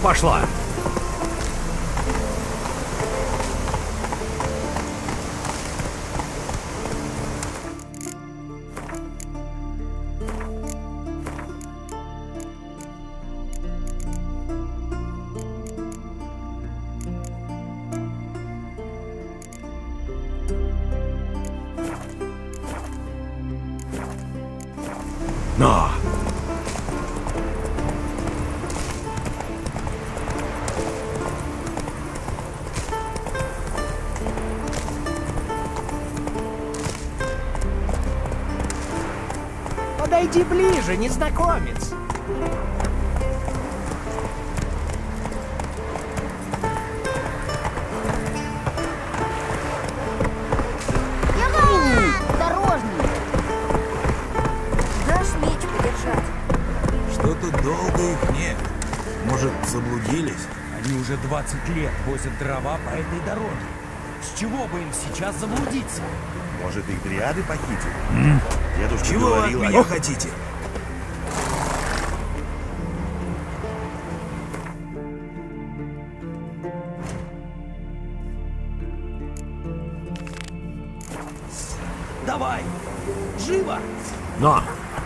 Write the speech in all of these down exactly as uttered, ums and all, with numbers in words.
пошла. Но! Подойди ближе, незнакомец. Что-то долго их нет. Может, заблудились? Они уже двадцать лет возят дрова по этой дороге. С чего бы им сейчас заблудиться? Может, их дриады похитили? М? Дедушка Чего говорил, вы от меня а... хотите? Давай! Живо! Но!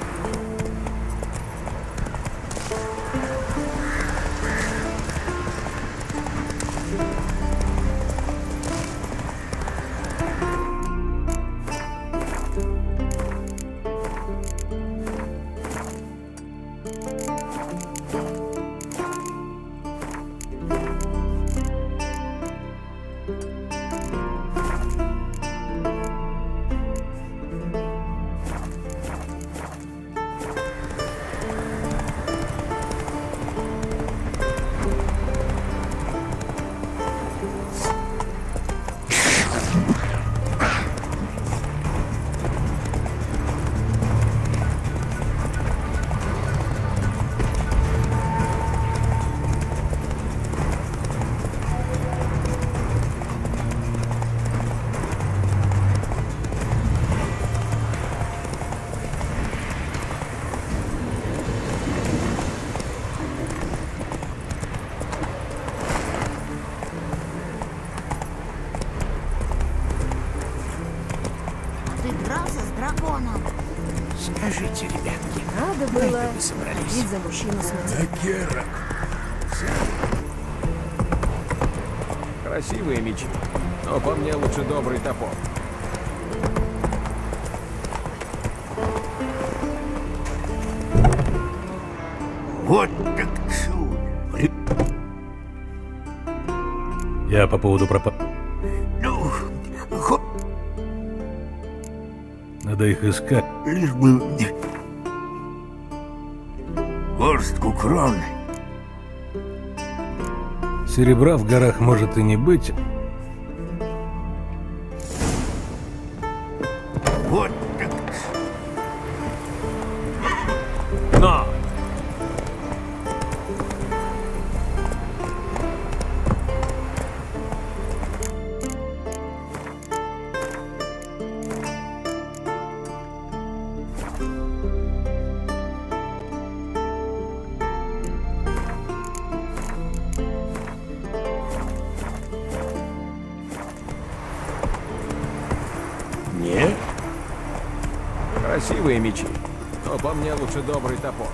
Скажите, ребятки, надо куда было это вы собрались? за мужчину смотреть. Керок. Красивые мечи, но по мне лучше добрый топор. Вот так чудо. Я по поводу пропа... Ну, хо... Надо их искать. Лишь бы... Горстку кроны. Серебра в горах может и не быть. Вот так. Но! Нет? Красивые мечи, но по мне лучше добрый топор.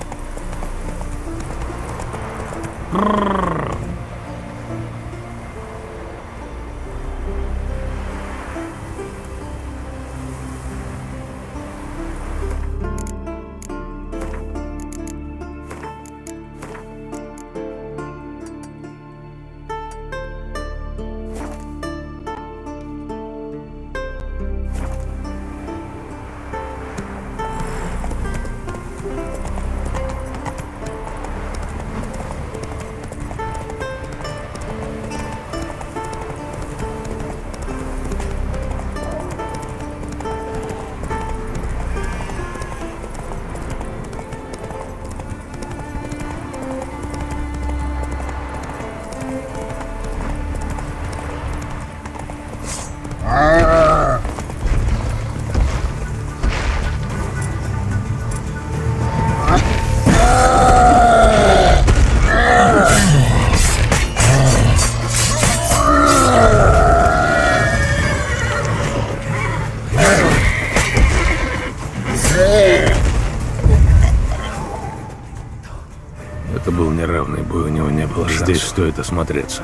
Здесь стоит осмотреться.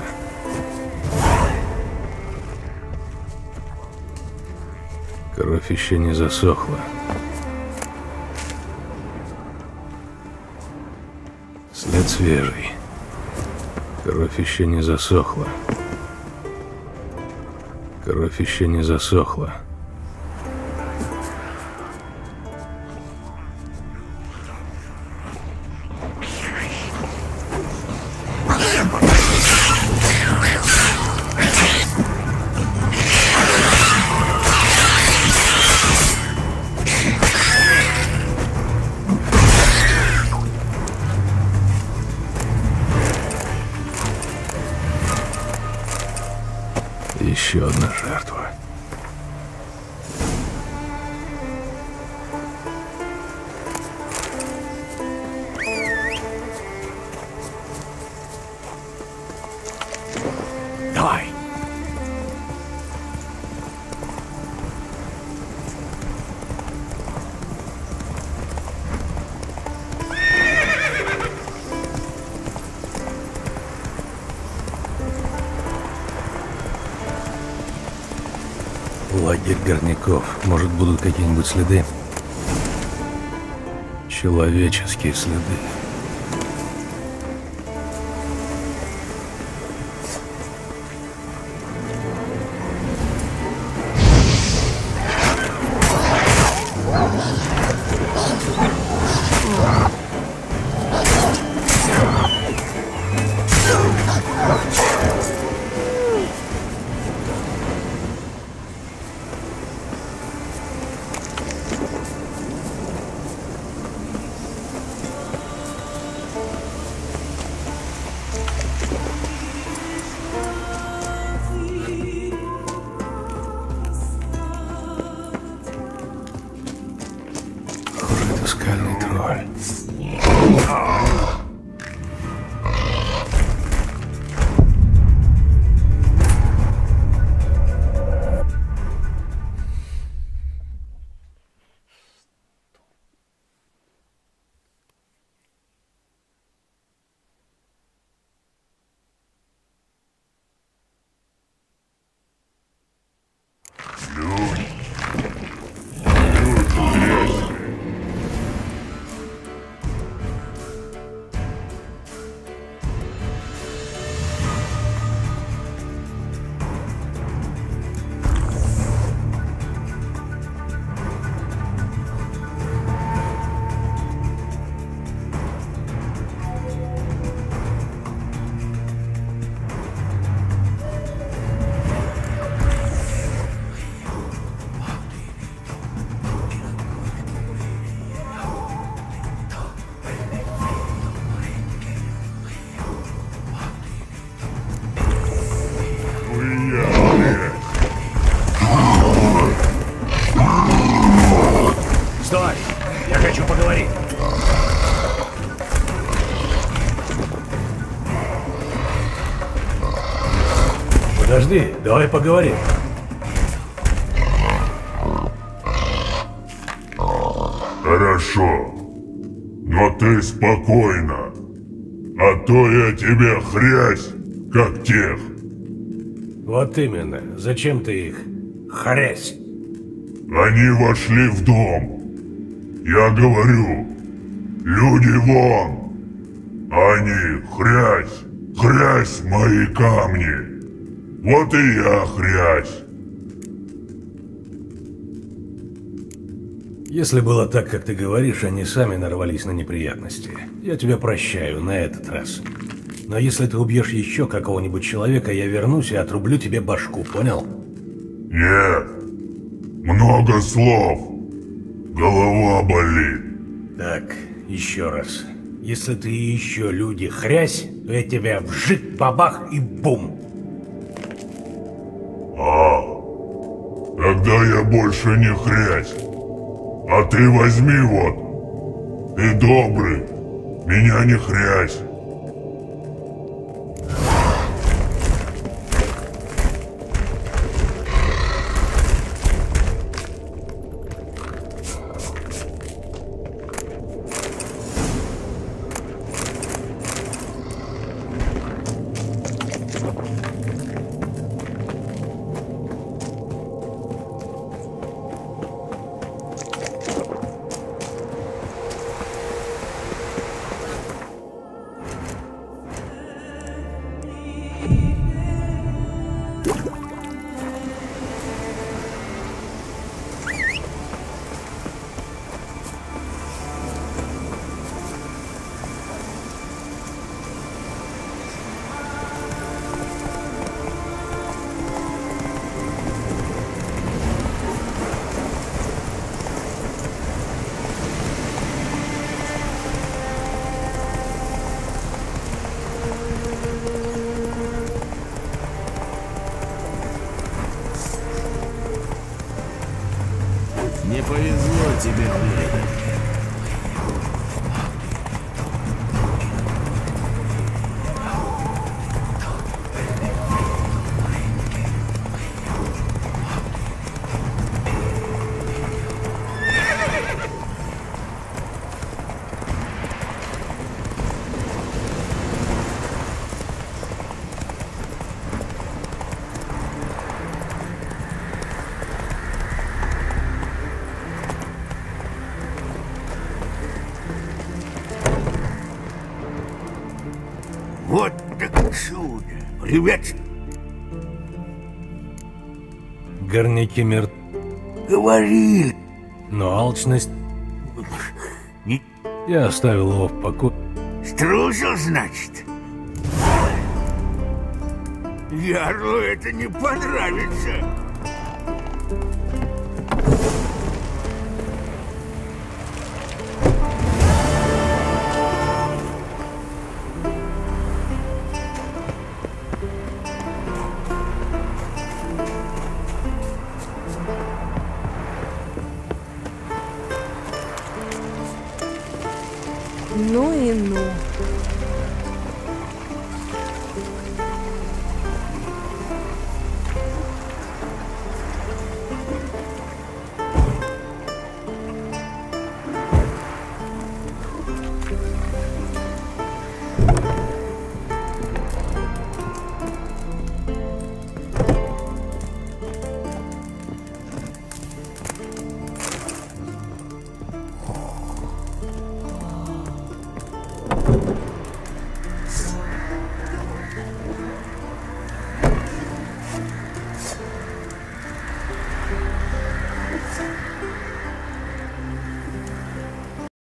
Кровь еще не засохла. След свежий. Кровь еще не засохла. Кровь еще не засохла. Еще одна жертва. Давай. Лагерь горняков. Может, будут какие-нибудь следы? Человеческие следы. Скальный тролль. Стой! Я хочу поговорить. Подожди, давай поговорим. Хорошо. Но ты спокойно. А то я тебе хрясь, как тех. Вот именно. Зачем ты их хрясь? Они вошли в дом. Я говорю, люди вон. Они хрясь, хрясь мои камни. Вот и я хрясь. Если было так, как ты говоришь, они сами нарвались на неприятности. Я тебя прощаю на этот раз. Но если ты убьешь еще какого-нибудь человека, я вернусь и отрублю тебе башку, понял? Нет. Много слов. Голова болит. Так, еще раз. Если ты еще люди хрясь, то я тебя вжик, бабах и бум. А, тогда я больше не хрясь. А ты возьми вот. Ты добрый. Меня не хрясь. Не повезло тебе, Блейд. Вот так чудо. Привет. Горняки мертвы, Говорили. но алчность... Не Я оставил его в покое. струсил, значит? Ярлу это не понравится. Ну и ну.